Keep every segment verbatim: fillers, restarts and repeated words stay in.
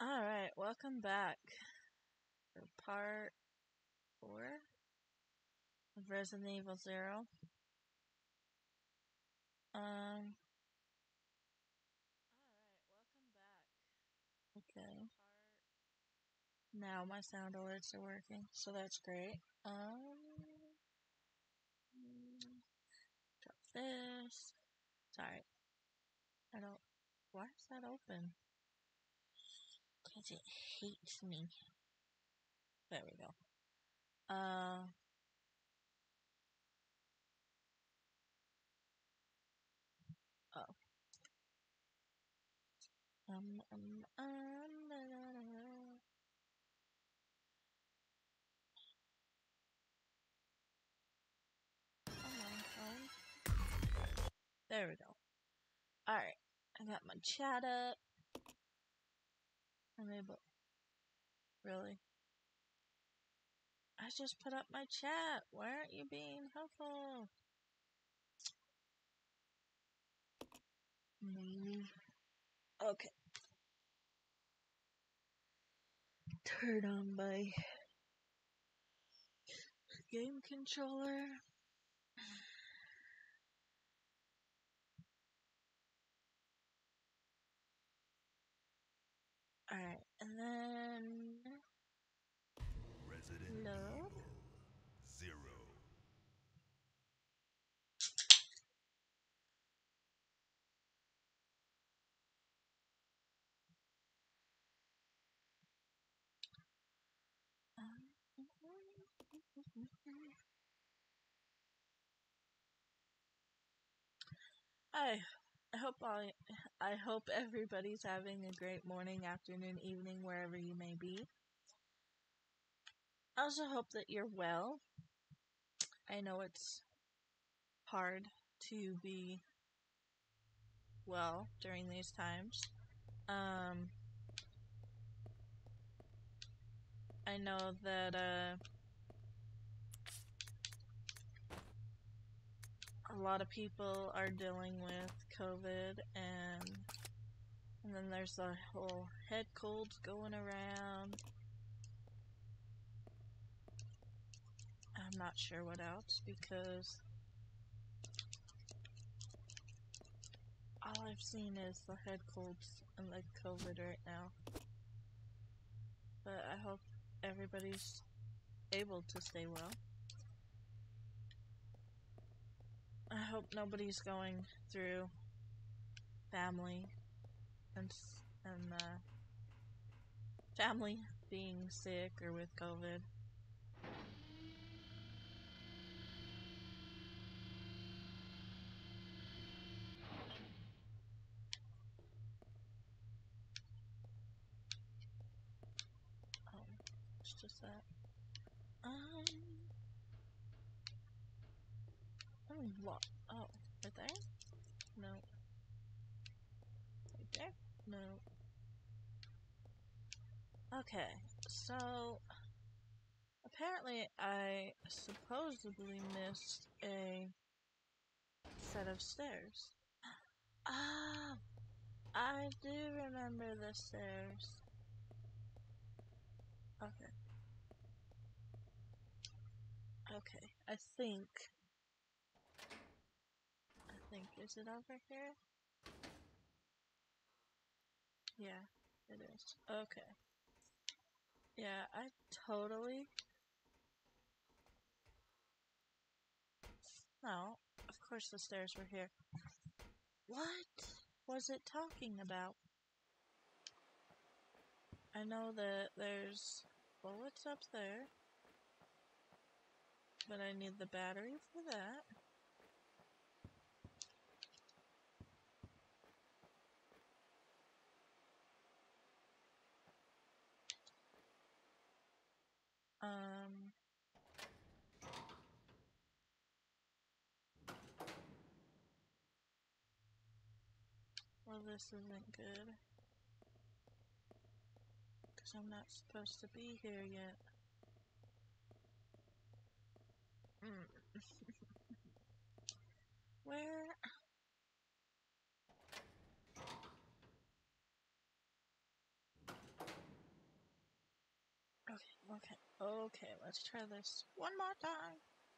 Alright, welcome back for part four of Resident Evil Zero. Um. Okay. Now my sound alerts are working, so that's great. Um. Drop this. Sorry. I don't. Why is that open? Because it hates me. There we go. Uh. Oh. Um, um, um, da, da, da, da. Come on, phone. There we go. Alright. I got my chat up. I'm able. Really? I just put up my chat. Why aren't you being helpful? Mm. Okay. Turn on my game controller. Alright, and then Resident load. Evil Zero. I I hope I I hope everybody's having a great morning, afternoon, evening, wherever you may be. I also hope that you're well. I know it's hard to be well during these times. Um, I know that uh, a lot of people are dealing with COVID, and and then there's the whole head colds going around. I'm not sure what else, because all I've seen is the head colds and the COVID right now. But I hope everybody's able to stay well. I hope nobody's going through family and and uh, family being sick or with COVID. Oh, it's just that. Um, oh, what? Oh, right there? No. Right there? No. Okay, so apparently I supposedly missed a set of stairs. Ah, I do remember the stairs. Okay. Okay, I think... I think, is it over here? Yeah, it is. Okay. Yeah, I totally... No, of course the stairs were here. What was it talking about? I know that there's bullets up there, but I need the battery for that. Um... Well, this isn't good, because I'm not supposed to be here yet. Mm. Where? Okay, let's try this one more time.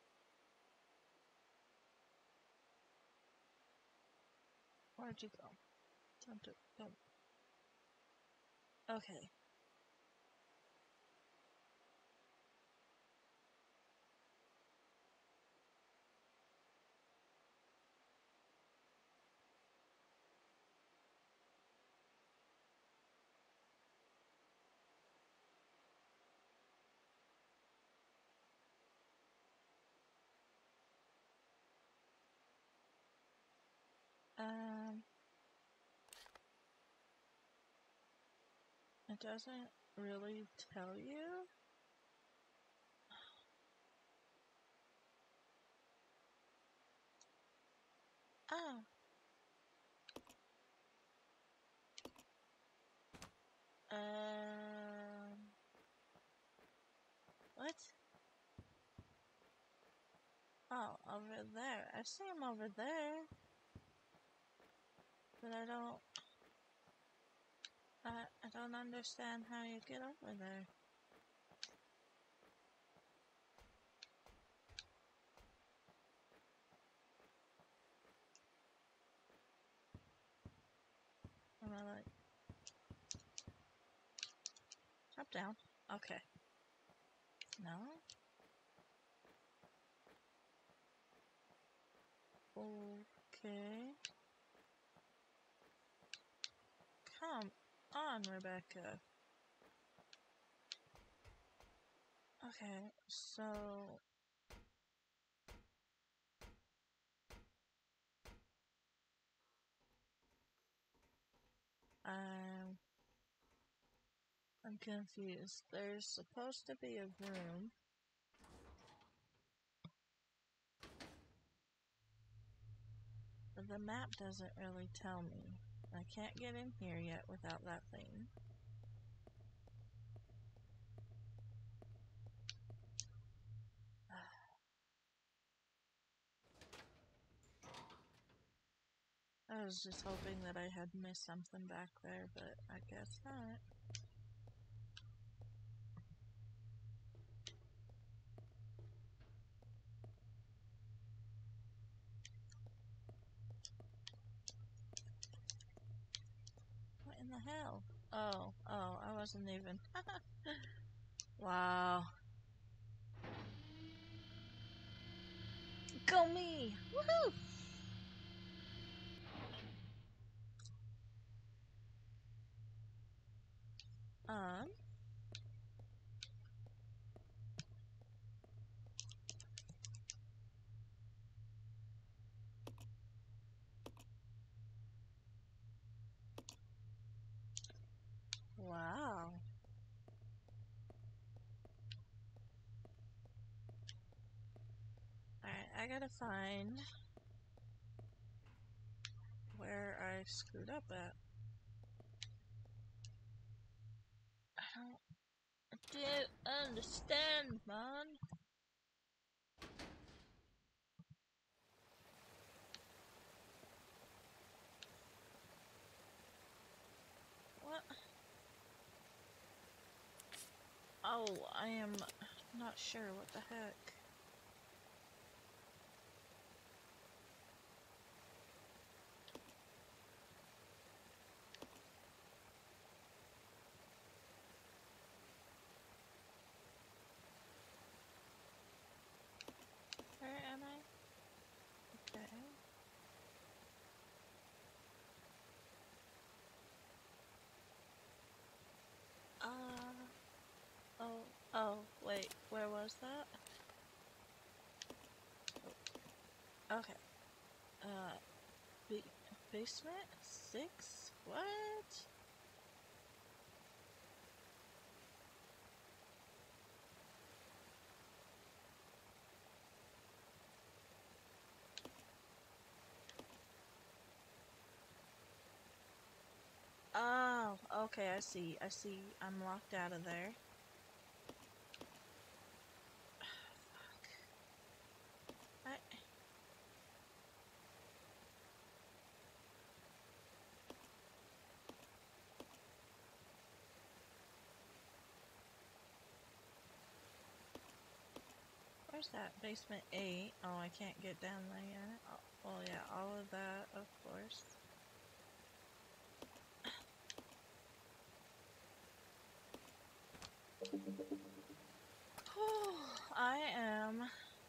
Where'd you go? Don't do, don't. Okay. Um, it doesn't really tell you. Oh. Um, what? Oh, over there. I see him over there. But I don't... I, I don't understand how you get over there. Am I like... Drop down. Okay. No? Okay. Come on, Rebecca. Okay, so... I'm... I'm confused. There's supposed to be a room. But the map doesn't really tell me. I can't get in here yet without that thing. I was just hoping that I had missed something back there, but I guess not. What in the hell? Oh, oh, I wasn't even... Wow. Go me! Woohoo! Um... Wow. Alright, I gotta find where I screwed up at. I don't... I don't understand, man. What? Oh, I am not sure what the heck. Where am I? Okay. Uh... Oh, oh, wait, where was that? Oh, okay. Uh, ba basement? Six? What? Oh, okay, I see, I see. I'm locked out of there. Fuck. I... Where's that? Basement eight. Oh, I can't get down there yet. Oh, well, yeah, all of that, of course. I am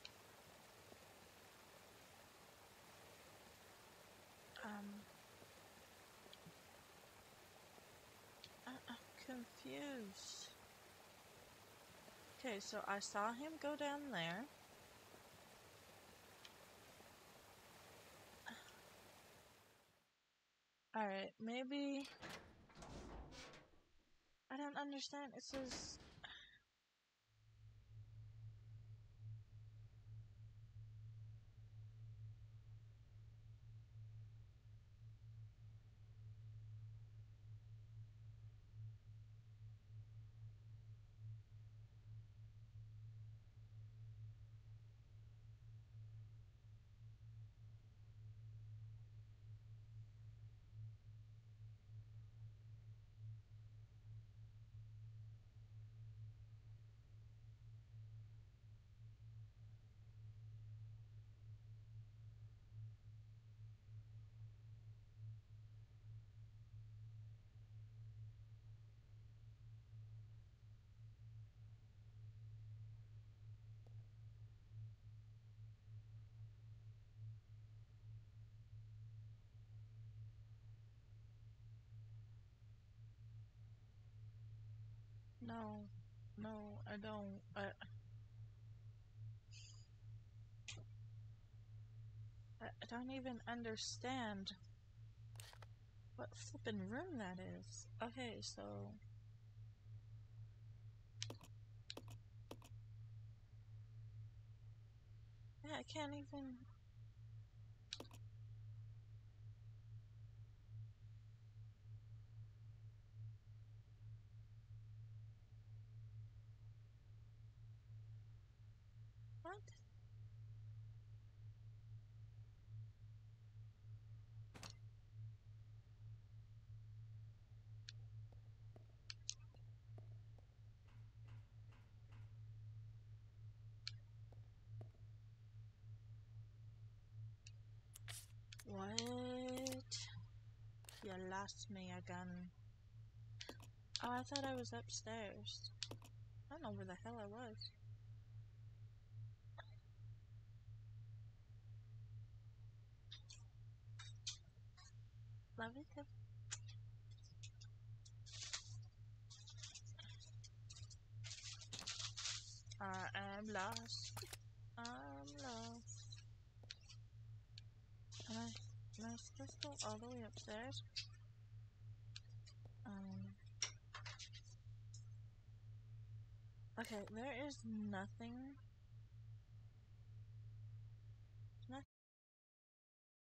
um I I'm confused. Okay, so I saw him go down there. Alright, maybe I don't understand. It says no, no, I don't. I I I don't even understand what flippin' room that is. Okay, so yeah, I can't even. What? What? You lost me again. Oh, I thought I was upstairs. I don't know where the hell I was. Love it. Too. I am lost. I'm lost. Am I, am I supposed to go all the way upstairs? Um. Okay, there is nothing